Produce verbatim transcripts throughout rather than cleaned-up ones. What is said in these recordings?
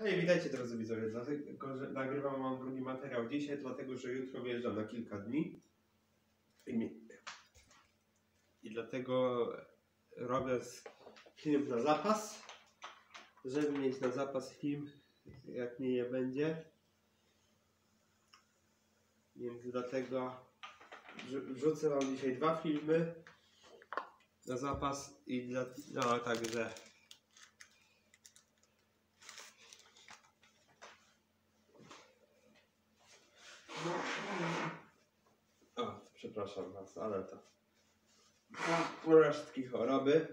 Hej, witajcie drodzy widzowie, dlatego, że nagrywam wam drugi materiał dzisiaj, dlatego, że jutro wyjeżdżam na kilka dni i, i dlatego robię film na zapas, żeby mieć na zapas film, jak mnie nie będzie, więc dlatego wrzucę wam dzisiaj dwa filmy na zapas i dla, no także o, przepraszam was, ale to resztki choroby,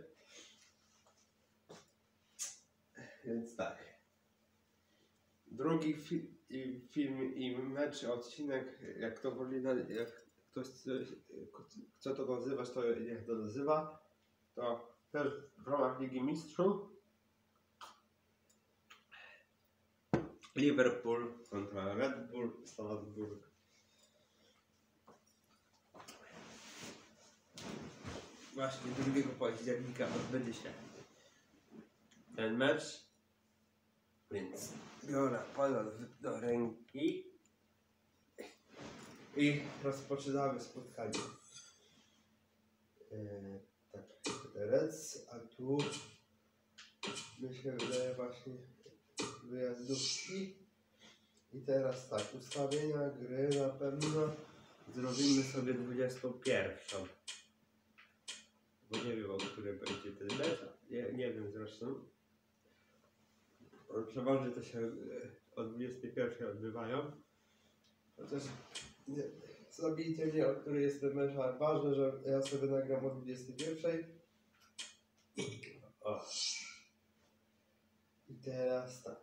więc tak, drugi fi film i mecz, odcinek, jak to woli, jak ktoś chce to nazywać, to niech to nazywa, to też w ramach Ligi Mistrzów Liverpool kontra Red Bull Salzburg. Właśnie drugiego października odbędzie się ten mecz, więc biorę palec do ręki i rozpoczynamy spotkanie. Yy, tak, Reds, a tu myślę, że właśnie wyjazdówki. I teraz tak, ustawienia gry na pewno zrobimy sobie dwudziestą pierwszą. Bo nie wiem, o której będzie ten mecz. Nie, nie wiem zresztą. Przeważnie to się o dwudziestej pierwszej odbywają. Chociaż nie, zabijcie mnie, o której jest ten mecz, ale ważne, że ja sobie nagram o dwudziestej pierwszej. O. I teraz tak.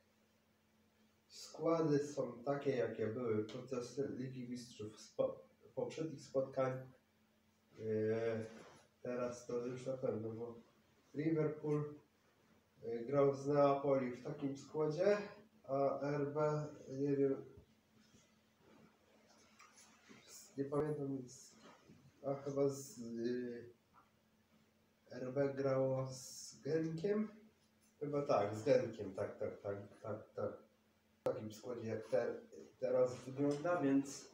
Składy są takie, jakie były podczas Ligi Mistrzów spo, poprzednich spotkań. Yy, teraz to już na pewno, bo Liverpool yy, grał z Neapoli w takim składzie, a R B, nie wiem, nie pamiętam, a chyba z yy, R B grało z Genkiem. Chyba tak, z Genkiem, tak, tak, tak, tak, tak. W takim składzie jak te, teraz wygląda, więc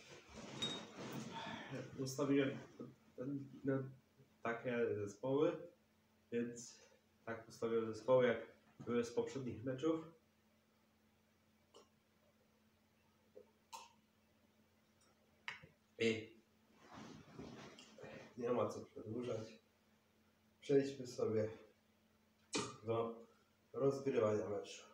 ustawiłem no, takie zespoły, więc tak ustawiłem zespoły jak były z poprzednich meczów. I nie ma co przedłużać. Przejdźmy sobie do rozgrywania meczu.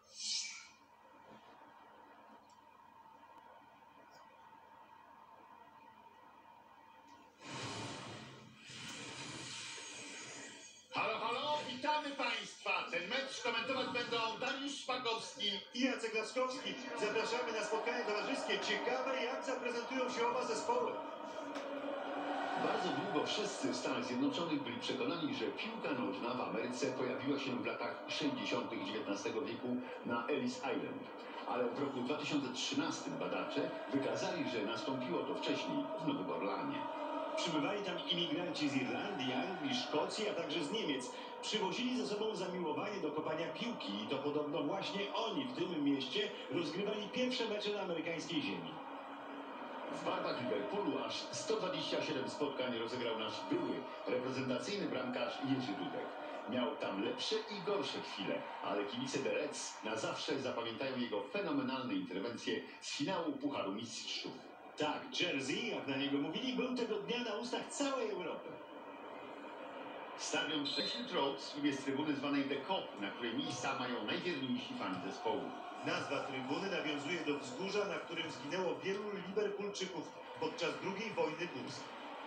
Halo, halo, witamy Państwa! Ten mecz komentować będą Dariusz Szpakowski i Jacek Laskowski. Zapraszamy na spotkanie towarzyskie. Ciekawe, jak zaprezentują się oba zespoły. Bardzo długo wszyscy w Stanach Zjednoczonych byli przekonani, że piłka nożna w Ameryce pojawiła się w latach sześćdziesiątych dziewiętnastego wieku na Ellis Island. Ale w roku dwa tysiące trzynastym badacze wykazali, że nastąpiło to wcześniej w Nowym Orleanie. Przybywali tam imigranci z Irlandii, Anglii, Szkocji, a także z Niemiec. Przywozili ze sobą zamiłowanie do kopania piłki i to podobno właśnie oni w tym mieście rozgrywali pierwsze mecze na amerykańskiej ziemi. W barwach Liverpoolu aż sto dwadzieścia siedem spotkań rozegrał nasz były reprezentacyjny bramkarz Jerzy Dudek. Miał tam lepsze i gorsze chwile, ale kibice The Reds na zawsze zapamiętają jego fenomenalne interwencje z finału Pucharu Mistrzów. Tak, Jersey, jak na niego mówili, był tego dnia na ustach całej Europy. Stadion Sheffield Road jest trybuny zwanej The Kop, na której miejsca mają najwierniejsi fani zespołu. Nazwa trybuny nawiązuje do wzgórza, na którym zginęło wielu Liverpoolczyków podczas drugiej wojny górskiej.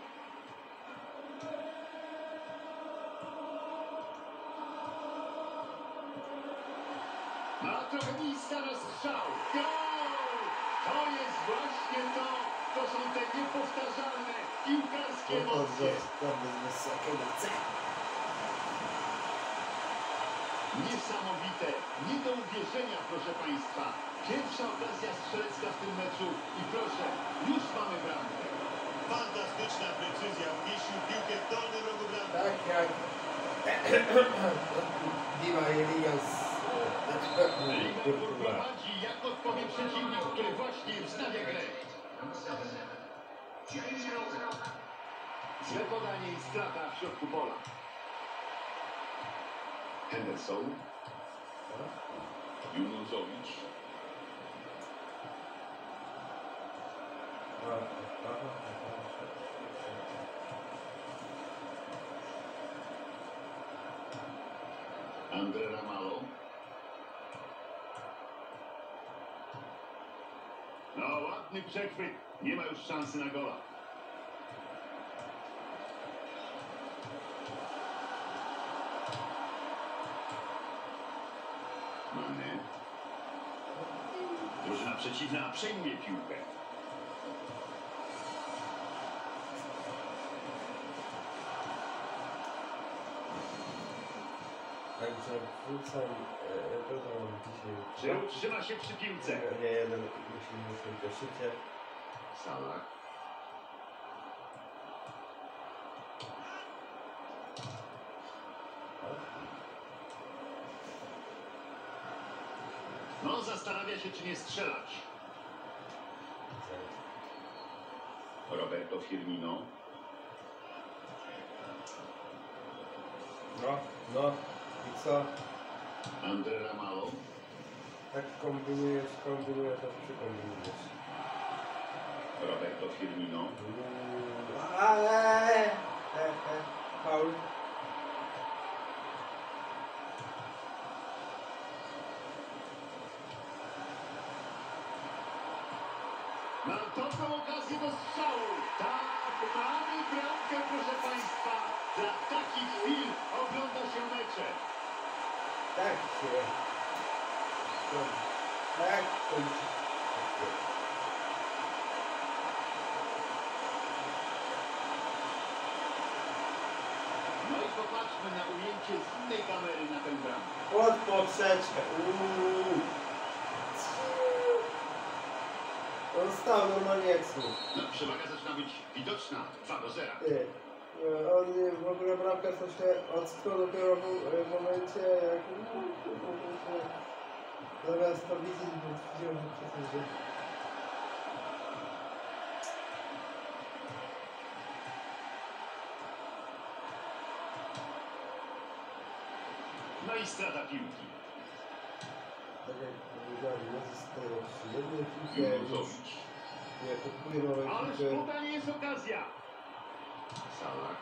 Ma trochę miejsca na strzał. Gol! To jest właśnie to! To są te niepowtarzalne piłkarskie emocje. Niesamowite, nie do uwierzenia, proszę Państwa. Pierwsza okazja strzelecka w tym meczu i proszę, już mamy bramkę. Fantastyczna precyzja, wmieścił piłkę w dolny rogu bramki. Tak jak Dima Elias Liverpool prowadzi, jak odpowie przeciwnik, który właśnie wznawia grę. Złe podanie i strata w środku pola. Henderson. Junuzowicz. Andre Ramalho. No, ładny przechwyt. Nie ma już szansy na gola. Mane. Drużyna przeciwna przejmuje piłkę. Także wrzucam, e, to mam dzisiaj. Czy utrzyma się przy piłce? Nie, jeden musi musi to szycie. Salah. No, zastanawia się, czy nie strzelać. Roberto Firmino. No, no i co? Andre Ramalho. Tak kombinujesz, kombinujesz, to przykombinujesz. Roberto Firmino. Ale! E, e, Paul. Ma dobrą okazję do strzału. Tak, mamy bramkę, proszę Państwa. Dla takich chwil ogląda się mecze. Tak się. Tak kończy. No i popatrzmy na ujęcie z innej kamery na tę bramkę. Pod poprzeczkę. Uuu. On stał normalnie jak słup. No, przewaga zaczyna być widoczna. dwa do zera. Ty. e, On nie- w ogóle bramka to się ocknął dopiero w, w momencie jak zamiast to widzieć, bo widziałem, że przecież że No i strata piłki. tak jak powiedziałem, nie zostaje przy jednej piłce, jak już Junuzowicz. nie kupuje nowej Ależ piłki. tutaj nie jest okazja. Salah.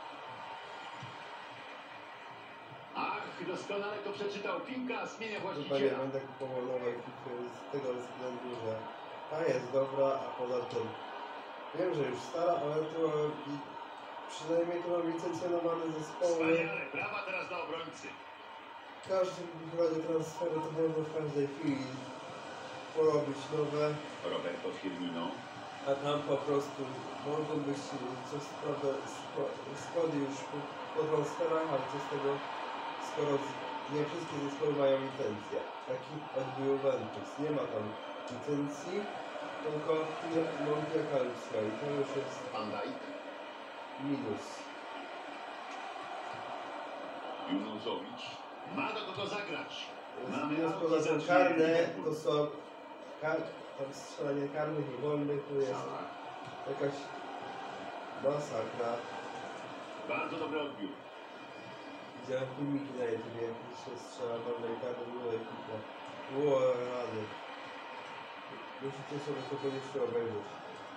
Ach, doskonale to przeczytał. Piłka zmienia Chyba nie właściciela. będę kupował nowej piłki z tego względu, że ta jest dobra, a poza tym wiem, że już stara, ale to i przynajmniej to mam licencjonowane zespoły. Wspaniale. Brawa teraz dla obrońcy. Każdy rodzaj transferu to można w każdej chwili porobić nowe, Roberto Firmino. a tam po prostu mogą być coś prawda spo- składy już po, po transferach, ale co z tego, skoro z, nie wszystkie zespoły mają licencję. Taki odbił Juventus, nie ma tam licencji, tylko Monte Calcio i to już jest Van Dijk. minus. Junuzowicz. Ma do kogo zagrać. Mamy Minus aut i poza tym zacznie karne, Liverpool. to są kar, tam strzelanie karnych i wolnych to jest Salah. jakaś masakra. Bardzo dobry odbiór. Widziałem filmiki na YouTube, jak się strzela wolnej karny, było ekipę. Było rady. Musicie sobie to koniecznie obejrzeć.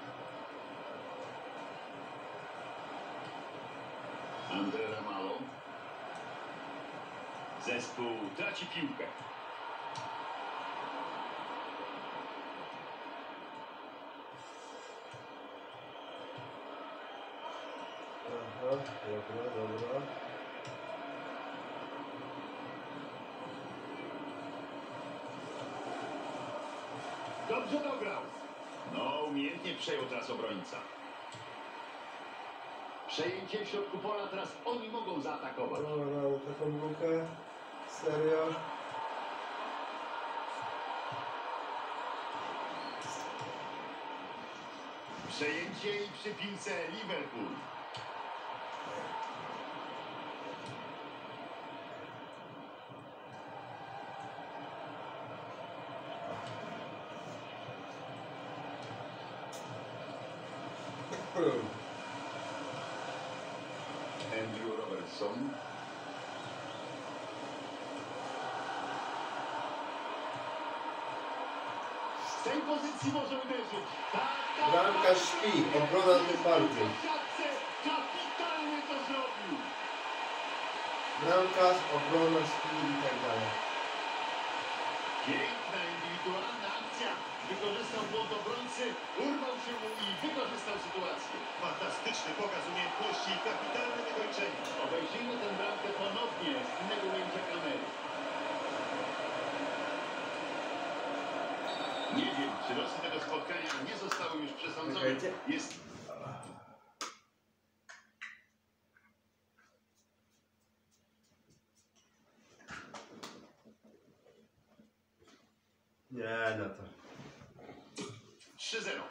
Andre Ramalho. Zespół traci piłkę. Aha, dobra, dobra. Dobrze dograł. No, umiejętnie przejął teraz obrońca. Przejęcie w środku pola, teraz oni mogą zaatakować. No, no, taką lukę. Serio. Przejęcie i przy piłce Liverpool. Andrew Robertson. Z tej pozycji może uderzyć. Tak, tak, Bramka tak. śpi, obrona tym bardziej. Kapitalnie to zrobił. Bramkarz, obrona, śpi i tak dalej. Piękna indywidualna akcja. Wykorzystał błąd obrońcy, urwał się mu i wykorzystał sytuację. Fantastyczny pokaz umiejętności i kapitalne wykończenie. Obejrzyjmy tę bramkę ponownie z innego ujęcia kamery. Nie wiem, czy losy tego spotkania nie zostały już przesądzone. Czekajcie. Jest Nie, no to. trzy zero.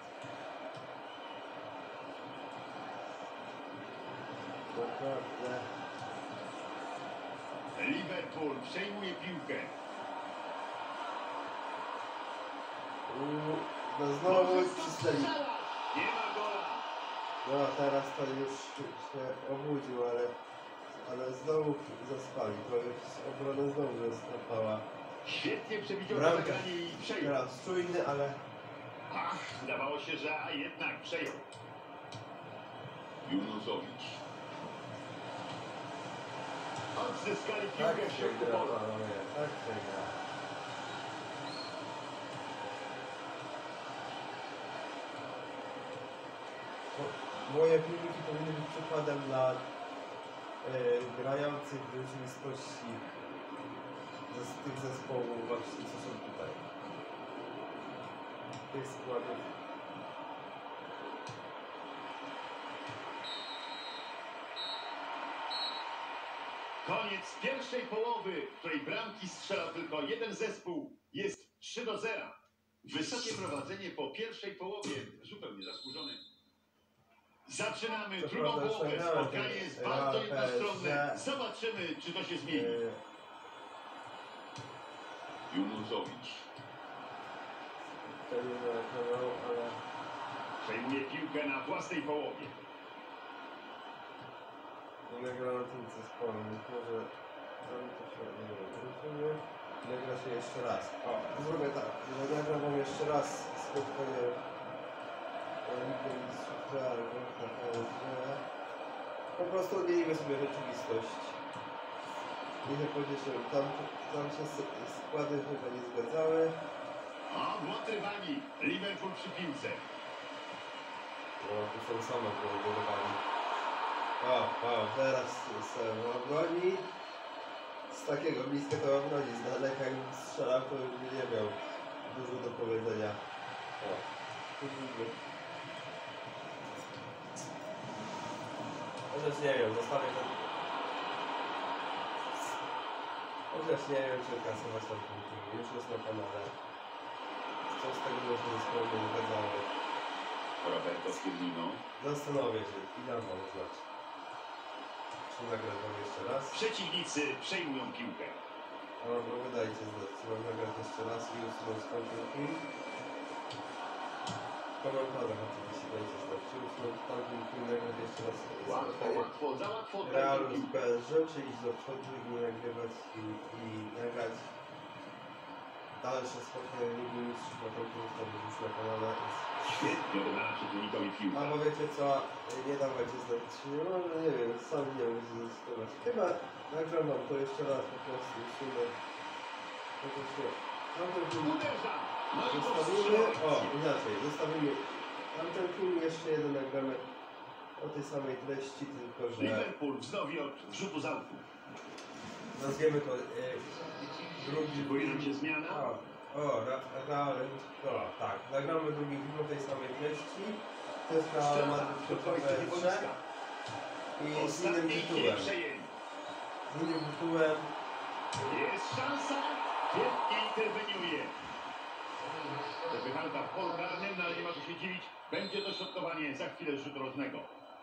Naprawdę. Liverpool przejmuje piłkę. Mm, No znowu cisnęli. Nie ma gola. No teraz to już się obudził, ale, ale znowu zaspali, bo już obrona znowu zastąpała. Świetnie przewidział Bramka. zagranie i przejął. Teraz czujny, ale Ach, wydawało się, że a jednak przejął. Junuzowicz. Odzyskali tak piłkę w się środku gra, pola. panowie, tak się gra. Mo- Moje filmiki powinny być przykładem dla e, grających w rzeczywistości z tych zespołów właśnie, co są tutaj. Tych składów. Koniec pierwszej połowy, w której bramki strzelał tylko jeden zespół. Jest trzy do zera. Wysokie prowadzenie po pierwszej połowie, zupełnie zasłużone. Zaczynamy To drugą prawda, połowę. osiągnąłem Spotkanie ten jest bardzo Real jednostronne. P S G. Zobaczymy, czy to się zmieni. E, Junuzowicz to nie zareklamował, ale przejmuje piłkę na własnej połowie. nie gra na tym zespołem, więc może tam to się nie wiem, rozumie. Nagra się jeszcze raz. O, zrobię tak, że nagram wam jeszcze raz spotkanie Ligę Mistrzów Realu na P S G. Po prostu odmienimy sobie rzeczywistość. Nie się pocieszyłem, tam, tam się s- składy chyba nie zgadzały. O, błąd rywali. Liverpool przy piłce. No, tu są same budowani. O, o, teraz sobie obroni. Z takiego bliska to obroni, z daleka jakbym strzelał, to już nie miał dużo do powiedzenia. O, tu widzimy. Chociaż nie wiem, zostawię ten... Chociaż nie wiem, czy kasować tam punkty. Już jest na kanale. Co z tego, że się zespoły nie zgadzały. Roberto Firmino. Zastanowię się i dam wam znać. Czy nagrać wam jeszcze raz? Przeciwnicy przejmują piłkę. O, no wydajcie znać, czy mam nagrać jeszcze raz i usunąć tamten film. W komentarzach oczywiście dajcie znać, czy usunąć tamten film, nagrać jeszcze raz Łatwo, spotkanie łatwo, za łatwo. Realu oddaje z piłkę. P S G, czy iść do przodu i nie nagrywać i, i nagrać dalsze spotkanie Ligi Mistrzów, na to wtedy już na kanale. Świetnie odebrana przeciwnikowi piłka. A bo wiecie co, nie dawajcie znać, czy nie może, nie wiem, sam nie wiem, gdzie zdecydować. Chyba nagram wam to jeszcze raz po prostu, usunę. Chociaż nie. Tamten film Uderza. No i zostawimy, powstrzymał o akcję. inaczej, zostawimy tamten film, jeszcze jeden nagramy o tej samej treści, tylko że Liverpool wznowi od rzutu z autu. nazwiemy to e, drugi Szykuje nam się zmiana. O, o, Ra- Real, o, tak, nagramy drugi film o tej samej treści. To jest Real Strzelba Madryt do przeciwko końca P S G boiska. i z innym Ostatniej chwili tytułem. przejęli. Z innym tytułem. Jest szansa. Świetnie interweniuje. Wypychanka w polu karnym, no ale nie ma co się dziwić. Będzie dośrodkowanie za chwilę z rzutu rożnego.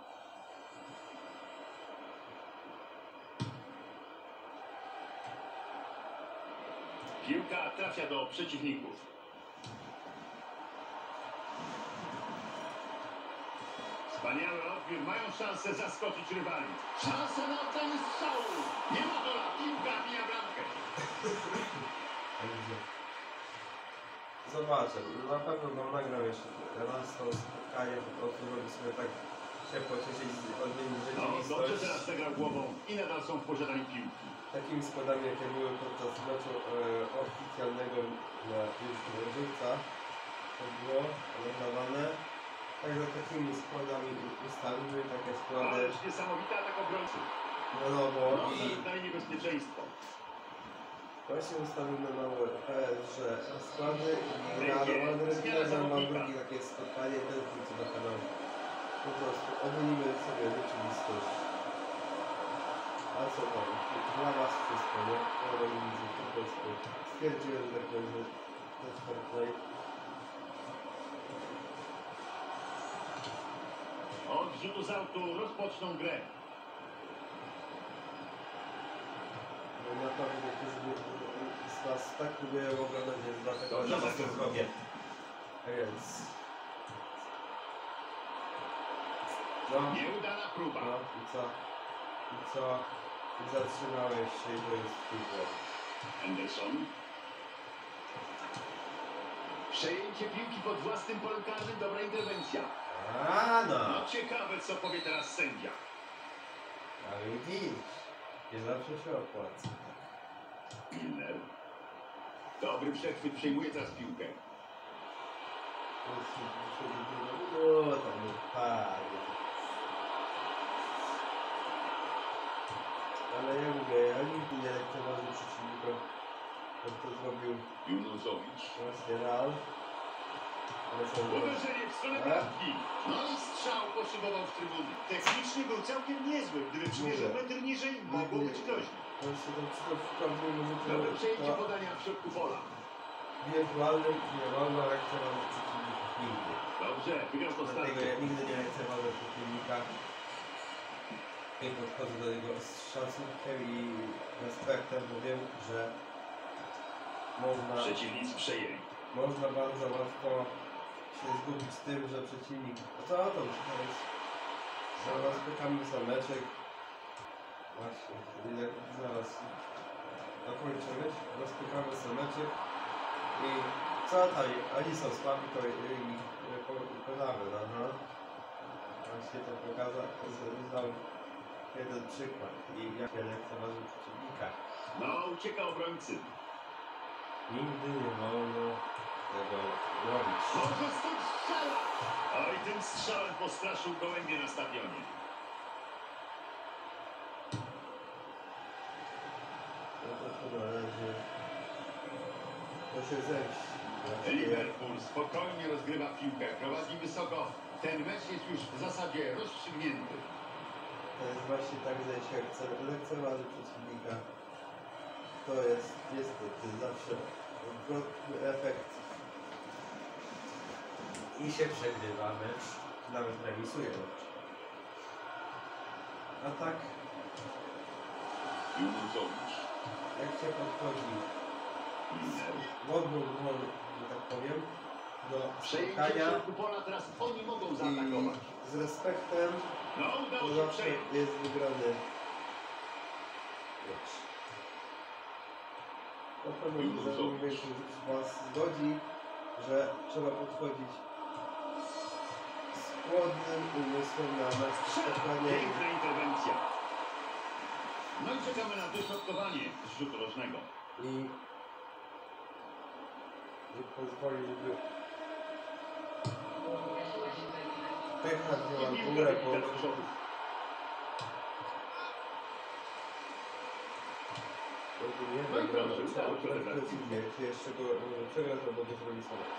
Piłka trafia do przeciwników. Wspaniały odbiór, mają szansę zaskoczyć rywali. Szansa na oddanie strzału. Nie ma gola, piłka mija bramkę. Zobaczę, na pewno go nagram jeszcze raz to spotkanie, po prostu żeby sobie tak się pocieszyć, odmienić No, dobrze rzeczywistość. teraz zagrał głową i nadal są w posiadaniu piłki. Takimi składami, jakie były podczas meczu e, oficjalnego na już żywca, to było nadawane. Także takimi składami ustawimy takie składy. Ależ niesamowita atak obrońców. No, no bo No, i daje niebezpieczeństwo. właśnie ustawimy na P S, że składy i na Będzie Madryt zmiana mam zawodnika. drugie takie spotkanie, też wrócę na kanał. Po prostu odmienimy sobie rzeczywistość. A co tam? Dla was wszystko, nie? Ja robię nic, po prostu stwierdziłem, że tak będzie też fair play. Od rzutu z autu rozpoczną grę. No naprawdę niektórzy nie- z was tak lubią oglądać, więc dlatego Dobrze, że was to dobrze. zrobię. A więc... No, Nieudana próba. no i co? I co? I zatrzymałeś się i to jest twój błąd. Henderson. Przejęcie piłki pod własnym polem karnym, dobra interwencja. A no! No ciekawe, co powie teraz sędzia. A widzisz, nie zawsze się opłaca. Milner. Dobry przechwyt, przejmuje teraz piłkę. O, tam panie. Ale ja mówię, ja nigdy nie lekceważę przeciwnika, jak to zrobił Junuzowicz. właśnie Real. Ale są Uderzenie w stronę bramki. No i strzał poszybował w trybuny. Technicznie był całkiem niezły. Gdyby przymierzył metr niżej, mogło być groźnie. To jest to wszystko w prawdziwym życiu. Dobre przejęcie to podania w środku pola. wirtualnym nie wolno lekceważyć przeciwników nigdy. Dobrze, wygrał to Dlatego starcie. ja nigdy nie lekceważę przeciwnika. I podchodzę do niego z szacunkiem i respektem, bo wiem, że można, Przeciwnicy przejęli. można bardzo łatwo się zgubić z tym, że przeciwnik... A co to już to jest? Zaraz pykamy zameczek. Właśnie, ile zaraz dokończymy. Rozpykamy zameczek. I co tutaj? Oni są słabi, to ich pokonamy, no. Właśnie to pokazał, zdał jeden przykład i jak ja lekceważył przeciwnika. No, ucieka obrońcy. Nigdy nie wolno tego robić. Może stąd strzela! Oj, tym strzałem postraszył gołębie na stadionie. No to tu należy... To się zemści. Właśnie Liverpool spokojnie rozgrywa piłkę, prowadzi wysoko. Ten mecz jest już w zasadzie rozstrzygnięty. to jest właśnie tak, że się chce lekceważy przeciwnika. To jest niestety zawsze odwrotny efekt. I się przegrywa mecz, nawet remisuje mecz. A tak, Junuzowicz. jak się podchodzi Milner. wodną dłoń, że tak powiem, do Przejęcie w spotkania środku pola, teraz oni mogą i zaatakować. z respektem, No, to udało się zawsze przejąć. jest wygrany mecz. Na pewno że większość z Was zgodzi, że trzeba podchodzić z chłodnym umysłem na mecz spotkania i Piękna interwencja. No i czekamy na dośrodkowanie z rzutu rożnego. i nie pozwoli, żeby pycha wzięła I górę, piłka bo wyjdzie do przodu. nie No i wiem, proszę, trzeba udało się grać odebrać. precyzję, czy jeszcze go e, przegrać albo go zremisować.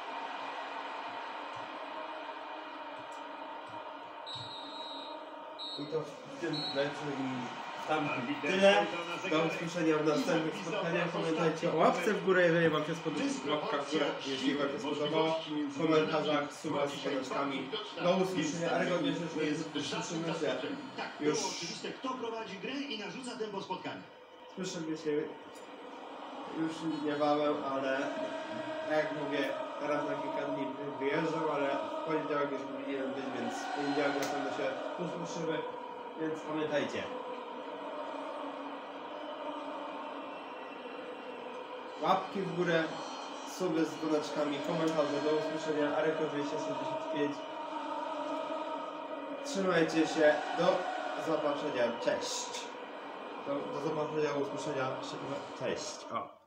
I to w tym meczu i tam tyle. Do usłyszenia w następnych spotkaniach. Pamiętajcie o łapce w górę, jeżeli Wam się spodobało. Łapka w górę, jeśli Wam się spodobało. W komentarzach, suba z dzwoneczkami. Do usłyszenia. A również słyszymy się Tak, już. było oczywiste, kto prowadzi grę i narzuca tempo spotkania. Słyszymy się już niebawem, ale jak mówię, teraz na kilka dni wyjeżdżał, ale w poniedziałek już powinienem być, więc w poniedziałek na pewno się usłyszymy, więc pamiętajcie. Łapki w górę, suby z dzwoneczkami, komentarze, do usłyszenia, Areko dwieście sześćdziesiąt pięć. Trzymajcie się, do zobaczenia, cześć. Do, do zobaczenia, usłyszenia, cześć. O.